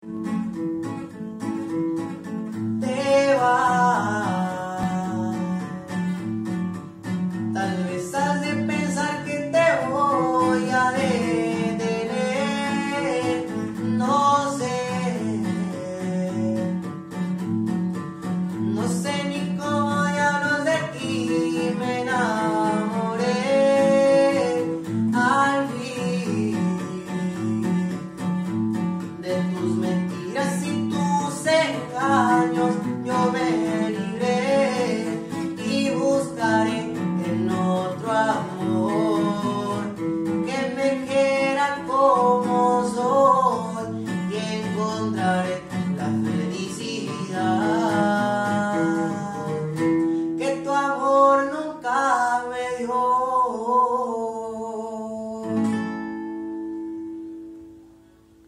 Te vas. Tal vez has de pensar que te voy a detener. No sé. No sé ni cómo diablos de ti me enamoré. Al fin de tus